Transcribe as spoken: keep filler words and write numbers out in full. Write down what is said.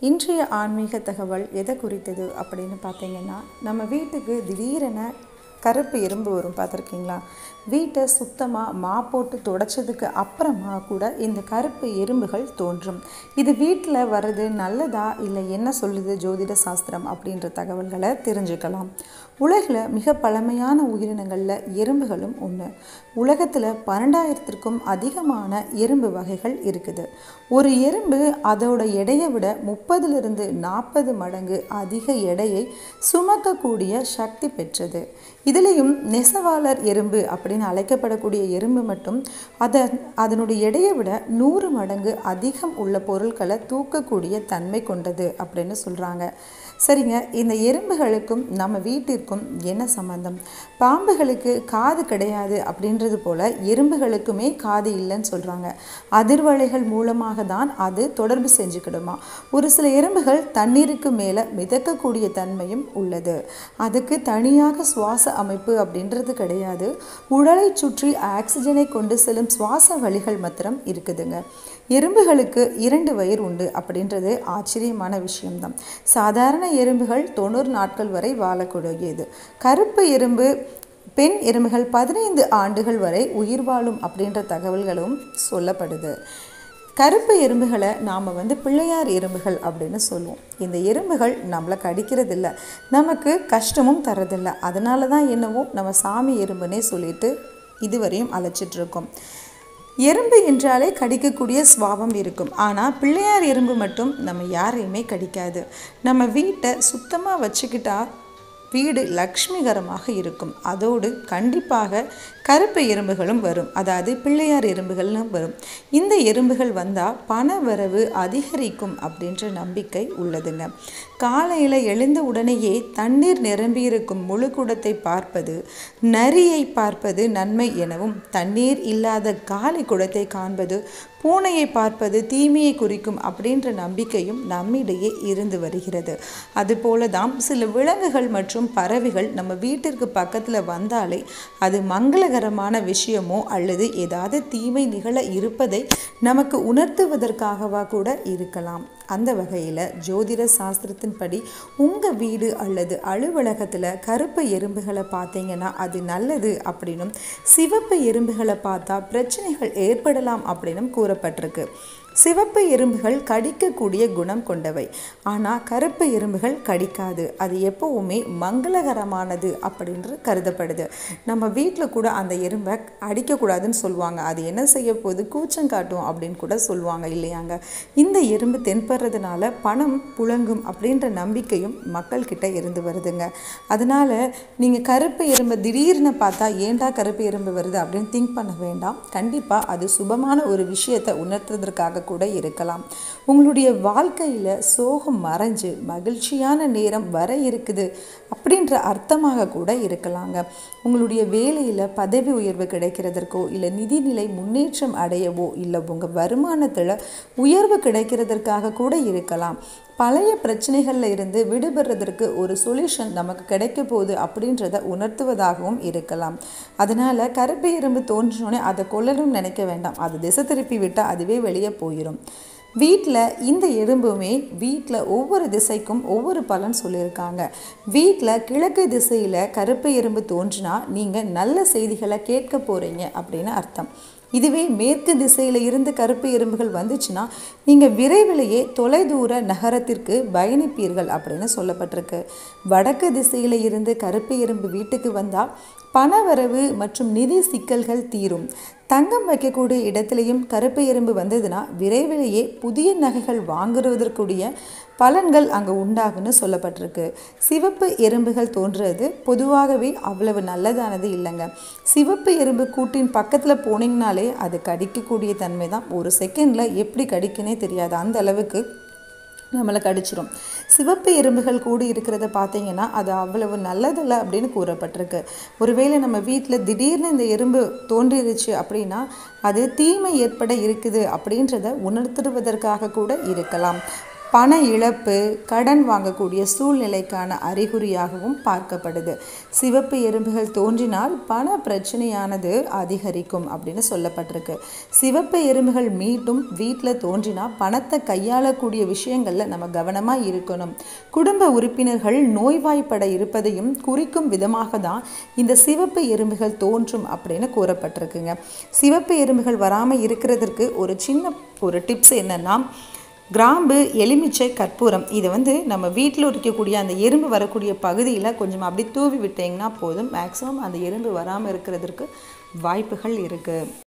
இன்றைய ஆன்மீக தகவல் எதை குறித்தது அப்படின்னு பார்த்தீங்கன்னா, நம்ம வீட்டுக்கு திடீரென கருப்பு எறும்பு வரும் பார்த்துருக்கீங்களா? வீட்டை சுத்தமாக மா போட்டு துடைச்சதுக்கு அப்புறமா கூட இந்த கருப்பு எறும்புகள் தோன்றும். இது வீட்டில் வர்றது நல்லதா இல்லை என்ன சொல்லுது ஜோதிட சாஸ்திரம் அப்படின்ற தகவல்களை தெரிஞ்சுக்கலாம். உலகில் மிக பழமையான உயிரினங்களில் எறும்புகளும் ஒன்று. உலகத்தில் பன்னெண்டாயிரத்திற்கும் அதிகமான எறும்பு வகைகள் இருக்குது. ஒரு எறும்பு அதோட எடையை விட முப்பதுலேருந்து நாற்பது மடங்கு அதிக எடையை சுமக்கக்கூடிய சக்தி பெற்றது. இதுலேயும் நெசவாளர் எறும்பு அப்படின்னு அழைக்கப்படக்கூடிய எறும்பு மட்டும் அதை அதனுடைய எடையை விட நூறு மடங்கு அதிகம் உள்ள பொருட்களை தூக்கக்கூடிய தன்மை கொண்டது அப்படின்னு சொல்கிறாங்க. சரிங்க, இந்த எறும்புகளுக்கும் நம்ம வீட்டிற்கும் என்ன சம்பந்தம்? பாம்புகளுக்கு காது கிடையாது அப்படின்றது போல் எறும்புகளுக்குமே காது இல்லைன்னு சொல்கிறாங்க. அதிர்வலைகள் மூலமாக தான் அது தொடர்பு செஞ்சுக்கிடுமா. ஒரு சில எறும்புகள் தண்ணீருக்கு மேலே மிதக்கக்கூடிய தன்மையும் உள்ளது. அதுக்கு தனியாக சுவாச அமைப்பு அப்படின்றது கிடையாது. உடலை சுற்றி ஆக்சிஜனை கொண்டு செல்லும் சுவாச வழிகள் மாத்திரம் இருக்குதுங்க. எறும்புகளுக்கு இரண்டு வயிறு உண்டு அப்படின்றது ஆச்சரியமான விஷயம்தான். சாதாரண எறும்புகள் தொண்ணூறு நாட்கள் வரை வாழக்கூடியது. கருப்பு எறும்பு பெண் எறும்புகள் பதினைந்து ஆண்டுகள் வரை உயிர் வாழும் அப்படின்ற தகவல்களும் சொல்லப்படுது. கருப்பு எறும்புகளை நாம் வந்து பிள்ளையார் எறும்புகள் அப்படின்னு சொல்லுவோம். இந்த எறும்புகள் நம்மளை கடிக்கிறதில்ல, நமக்கு கஷ்டமும் தரதில்லை. அதனால தான் என்னவோ நம்ம சாமி எறும்புனே சொல்லிட்டு இதுவரையும் அழைச்சிட்ருக்கோம். எறும்பு என்றாலே கடிக்கக்கூடிய சுபாவம் இருக்கும். ஆனால் பிள்ளையார் எறும்பு மட்டும் நம்ம யாரையுமே கடிக்காது. நம்ம வீட்டை சுத்தமாக வச்சுக்கிட்டா வீடு லக்ஷ்மிகரமாக இருக்கும். அதோடு கண்டிப்பாக கருப்பு எறும்புகளும் வரும், அதாவது பிள்ளையார் எறும்புகளும் வரும். இந்த எறும்புகள் வந்தால் பண வரவு அதிகரிக்கும் அப்படின்ற நம்பிக்கை உள்ளதுங்க. காலையில் எழுந்த உடனேயே தண்ணீர் நிரம்பியிருக்கும் முழு குடத்தை பார்ப்பது, நரியை பார்ப்பது நன்மை எனவும், தண்ணீர் இல்லாத காலி குடத்தை காண்பது பூனையை பார்ப்பது தீமையை குறிக்கும் அப்படின்ற நம்பிக்கையும் நம்மிடையே இருந்து வருகிறது. அதுபோல தான் சில விலங்குகள் மற்றும் பறவைகள் நம்ம வீட்டிற்கு பக்கத்தில் வந்தாலே அது மங்களகரமான விஷயமோ அல்லது ஏதாவது தீமை நிகழ இருப்பதை நமக்கு உணர்த்துவதற்காகவா கூட இருக்கலாம். அந்த வகையில் ஜோதிட சாஸ்திரத்தின்படி உங்கள் வீடு அல்லது அலுவலகத்தில் கருப்பு எறும்புகளை பார்த்தீங்கன்னா அது நல்லது அப்படின்னும், சிவப்பு எறும்புகளை பார்த்தா பிரச்சனைகள் ஏற்படலாம் அப்படின்னும் கூறப்பட்டிருக்கு. சிவப்பு எறும்புகள் கடிக்கக்கூடிய குணம் கொண்டவை, ஆனால் கருப்பு எறும்புகள் கடிக்காது. அது எப்போவுமே மங்களகரமானது அப்படின்று கருதப்படுது. நம்ம வீட்டில் கூட அந்த எறும்பை அடிக்கக்கூடாதுன்னு சொல்லுவாங்க. அது என்ன செய்ய போகுது, கூச்சம் காட்டும் அப்படின்னு கூட சொல்லுவாங்க இல்லையாங்க. இந்த எறும்பு தென்படுறதுனால பணம் புழங்கும் அப்படின்ற நம்பிக்கையும் மக்கள்கிட்ட இருந்து வருதுங்க. அதனால் நீங்கள் கருப்பு எறும்பை திடீர்னு பார்த்தா ஏண்டா கருப்பு எறும்பு வருது அப்படின்னு திங்க் பண்ண வேண்டாம். கண்டிப்பாக அது சுபமான ஒரு விஷயத்தை உணர்த்துவதற்காக கூட இருக்கலாம். உங்களுடைய வாழ்க்கையில் சோகம் மறைஞ்சு மகிழ்ச்சியான நேரம் வர இருக்குது அப்படின்ற அர்த்தமாக கூட இருக்கலாங்க. உங்களுடைய வேலையில் பதவி உயர்வு கிடைக்கிறதற்கோ இல்லை நிதிநிலை முன்னேற்றம் அடையவோ இல்லை உங்கள் வருமானத்தில் உயர்வு கிடைக்கிறதற்காக கூட இருக்கலாம். பழைய பிரச்சனைகளில் இருந்து விடுபடுறதற்கு ஒரு சொல்யூஷன் நமக்கு கிடைக்க போகுது அப்படின்றத உணர்த்துவதாகவும் இருக்கலாம். அதனால் கருப்பு எறும்பு தோன்றினோடனே அதை கொல்லணும்னு நினைக்க வேண்டாம். அது திசை திருப்பி விட்டால் அதுவே வெளியே போயிடும். வீட்டில் இந்த எறும்புமே வீட்டில் ஒவ்வொரு திசைக்கும் ஒவ்வொரு பலன் சொல்லியிருக்காங்க. வீட்டில் கிழக்கு திசையில் கருப்பு எறும்பு தோன்றினா நீங்கள் நல்ல செய்திகளை கேட்க போகிறீங்க அப்படின்னு அர்த்தம். இதுவே மேற்கு திசையில் இருந்து கருப்பு எறும்புகள் வந்துச்சுன்னா நீங்கள் விரைவிலேயே தொலைதூர நகரத்திற்கு பயணிப்பீர்கள் அப்படின்னு சொல்லப்பட்டிருக்கு. வடக்கு திசையில் இருந்து கருப்பு எறும்பு வீட்டுக்கு வந்தால் பணவரவு மற்றும் நிதி சிக்கல்கள் தீரும். தங்கம் வைக்கக்கூடிய இடத்துலையும் கருப்பு எறும்பு வந்ததுன்னா விரைவிலேயே புதிய நகைகள் வாங்குவதற்குரிய பலன்கள் அங்கே உண்டாகுன்னு சொல்லப்பட்டிருக்கு. சிவப்பு எறும்புகள் தோன்றுறது பொதுவாகவே அவ்வளவு நல்லதானது இல்லைங்க. சிவப்பு எறும்பு கூட்டின் பக்கத்தில் போனீங்கனாலே அது கடிக்கக்கூடிய தன்மை தான். ஒரு செகண்டில் எப்படி கடிக்குன்னே தெரியாது, அந்த அளவுக்கு நம்மளை கடிச்சிடும். சிவப்பு எறும்புகள் கூடி இருக்கிறத பார்த்தீங்கன்னா அது அவ்வளவு நல்லதில்லை அப்படின்னு கூறப்பட்டிருக்கு. ஒருவேளை நம்ம வீட்டில் திடீர்னு இந்த எறும்பு தோன்றிருச்சு அப்படின்னா அது தீமை ஏற்பட இருக்குது அப்படின்றத உணர்த்துவதற்காக கூட இருக்கலாம். பண இழப்பு, கடன் வாங்கக்கூடிய சூழ்நிலைக்கான அறிகுறியாகவும் பார்க்கப்படுது. சிவப்பு எறும்புகள் தோன்றினால் பண பிரச்சனையானது அதிகரிக்கும் அப்படின்னு சொல்லப்பட்டிருக்கு. சிவப்பு எறும்புகள் மீண்டும் வீட்டில் தோன்றினா பணத்தை கையாளக்கூடிய விஷயங்களில் நம்ம கவனமாக இருக்கணும். குடும்ப உறுப்பினர்கள் நோய்வாய்ப்பட இருப்பதையும் குறிக்கும் விதமாக தான் இந்த சிவப்பு எறும்புகள் தோன்றும் அப்படின்னு கூறப்பட்டிருக்குங்க. சிவப்பு எறும்புகள் வராமல் இருக்கிறதுக்கு ஒரு சின்ன ஒரு டிப்ஸ் என்னன்னா, கிராம்பு, எலுமிச்சை, கற்பூரம் இதை வந்து நம்ம வீட்டில் இருக்கக்கூடிய அந்த எறும்பு வரக்கூடிய பகுதியில் கொஞ்சம் அப்படி தூவி விட்டிங்கன்னா போதும். மேக்ஸிமம் அந்த எறும்பு வராமல் இருக்கிறதுக்கு வாய்ப்புகள் இருக்குது.